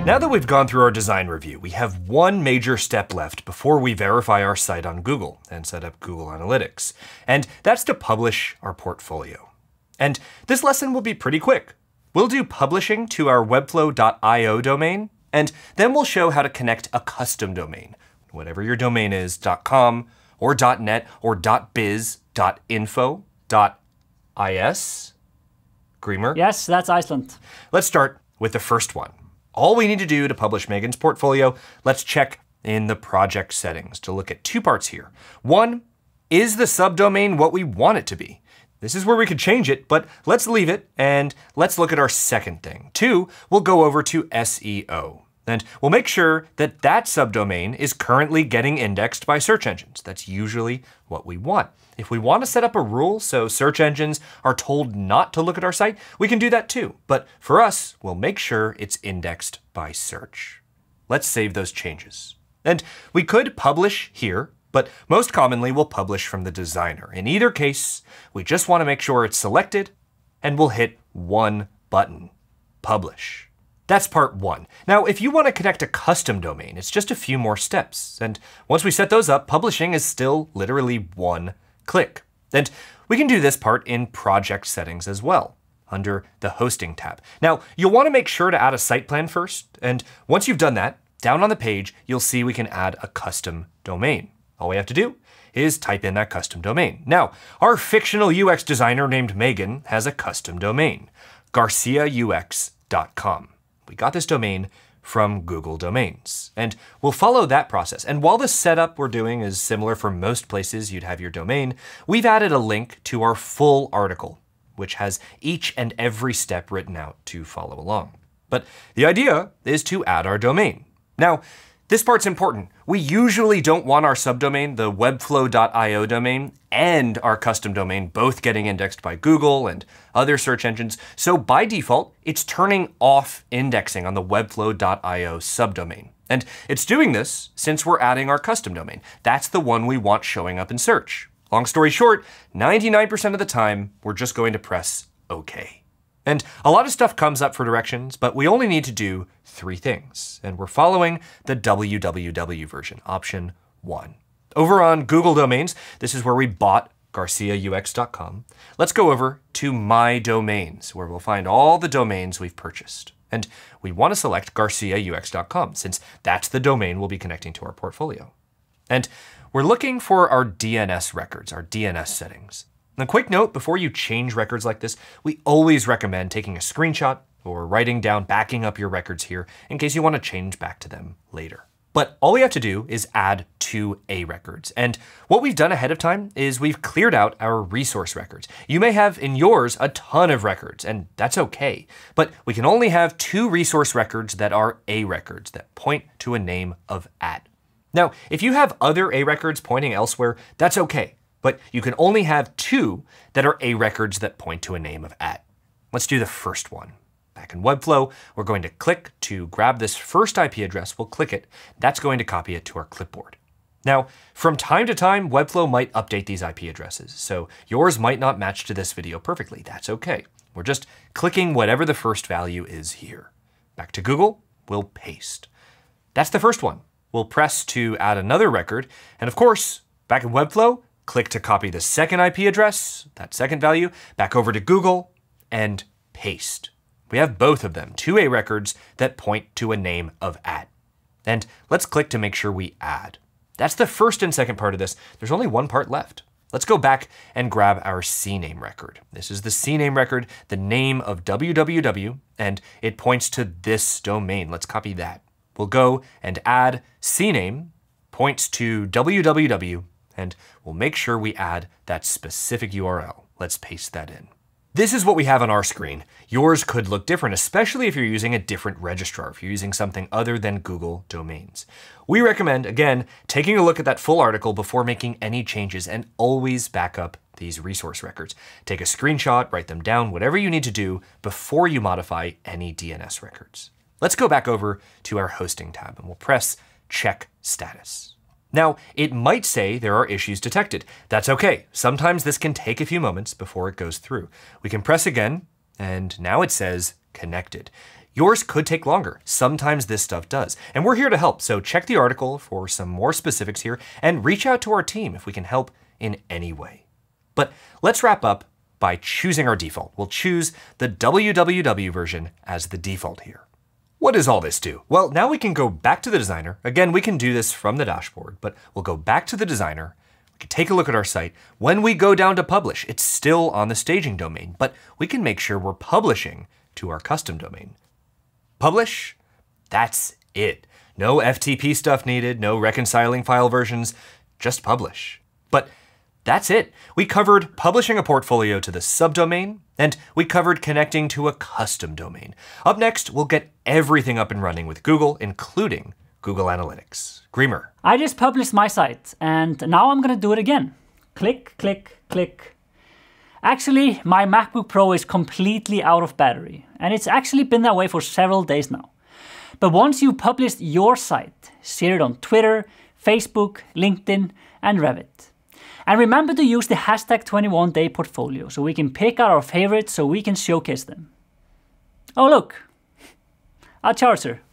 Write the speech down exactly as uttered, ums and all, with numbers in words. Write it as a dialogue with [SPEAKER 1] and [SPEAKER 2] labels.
[SPEAKER 1] Now that we've gone through our design review, we have one major step left before we verify our site on Google and set up Google Analytics, and that's to publish our portfolio. And this lesson will be pretty quick. We'll do publishing to our webflow dot i o domain, and then we'll show how to connect a custom domain, whatever your domain is, .com or .net or .biz, .info, .is. Greimer?
[SPEAKER 2] Yes, that's Iceland.
[SPEAKER 1] Let's start with the first one. All we need to do to publish Megan's portfolio, let's check in the project settings to look at two parts here. One, is the subdomain what we want it to be? This is where we could change it, but let's leave it and let's look at our second thing. Two, we'll go over to S E O. And we'll make sure that that subdomain is currently getting indexed by search engines. That's usually what we want. If we want to set up a rule so search engines are told not to look at our site, we can do that too. But for us, we'll make sure it's indexed by search. Let's save those changes. And we could publish here, but most commonly we'll publish from the designer. In either case, we just want to make sure it's selected, and we'll hit one button, publish. That's part one. Now, if you want to connect a custom domain, it's just a few more steps. And once we set those up, publishing is still literally one click. And we can do this part in project settings as well, under the hosting tab. Now, you'll want to make sure to add a site plan first. And once you've done that, down on the page, you'll see we can add a custom domain. All we have to do is type in that custom domain. Now, our fictional U X designer named Megan has a custom domain, garcia u x dot com. We got this domain from Google Domains, and we'll follow that process. And while the setup we're doing is similar for most places you'd have your domain, we've added a link to our full article, which has each and every step written out to follow along. But the idea is to add our domain. Now, this part's important. We usually don't want our subdomain, the webflow dot i o domain, and our custom domain both getting indexed by Google and other search engines. So by default, it's turning off indexing on the webflow dot i o subdomain. And it's doing this since we're adding our custom domain. That's the one we want showing up in search. Long story short, ninety-nine percent of the time, we're just going to press OK. And a lot of stuff comes up for directions, but we only need to do three things. And we're following the W W W version, option one. Over on Google Domains, this is where we bought garcia u x dot com. Let's go over to My Domains, where we'll find all the domains we've purchased. And we want to select garcia u x dot com, since that's the domain we'll be connecting to our portfolio. And we're looking for our D N S records, our D N S settings. And a quick note, before you change records like this, we always recommend taking a screenshot or writing down, backing up your records here in case you want to change back to them later. But all we have to do is add two A records. And what we've done ahead of time is we've cleared out our resource records. You may have in yours a ton of records, and that's okay. But we can only have two resource records that are A records that point to a name of at. Now, if you have other A records pointing elsewhere, that's okay. But you can only have two that are A records that point to a name of at. Let's do the first one. Back in Webflow, we're going to click to grab this first I P address. We'll click it. That's going to copy it to our clipboard. Now, from time to time, Webflow might update these I P addresses, so yours might not match to this video perfectly. That's okay. We're just clicking whatever the first value is here. Back to Google, we'll paste. That's the first one. We'll press to add another record, and of course, back in Webflow, click to copy the second I P address, that second value, back over to Google, and paste. We have both of them, two A records that point to a name of at. And let's click to make sure we add. That's the first and second part of this. There's only one part left. Let's go back and grab our C name record. This is the C name record, the name of W W W, and it points to this domain. Let's copy that. We'll go and add C name, points to W W W, and we'll make sure we add that specific U R L. Let's paste that in. This is what we have on our screen. Yours could look different, especially if you're using a different registrar, if you're using something other than Google Domains. We recommend, again, taking a look at that full article before making any changes, and always back up these resource records. Take a screenshot, write them down, whatever you need to do before you modify any D N S records. Let's go back over to our hosting tab and we'll press check status. Now, it might say there are issues detected. That's okay. Sometimes this can take a few moments before it goes through. We can press again, and now it says connected. Yours could take longer. Sometimes this stuff does. And we're here to help, so check the article for some more specifics here and reach out to our team if we can help in any way. But let's wrap up by choosing our default. We'll choose the W W W version as the default here. What does all this do? Well, now we can go back to the designer. Again, we can do this from the dashboard, but we'll go back to the designer. We can take a look at our site. When we go down to publish, it's still on the staging domain, but we can make sure we're publishing to our custom domain. Publish, that's it. No F T P stuff needed, no reconciling file versions, just publish. But that's it. We covered publishing a portfolio to the subdomain, and we covered connecting to a custom domain. Up next, we'll get everything up and running with Google, including Google Analytics. Greemer.
[SPEAKER 2] I just published my site, and now I'm gonna do it again. Click, click, click. Actually, my MacBook Pro is completely out of battery, and it's actually been that way for several days now. But once you've published your site, share it on Twitter, Facebook, LinkedIn, and Reddit. And remember to use the hashtag twenty-one day portfolio so we can pick out our favorites so we can showcase them. Oh look, a charger.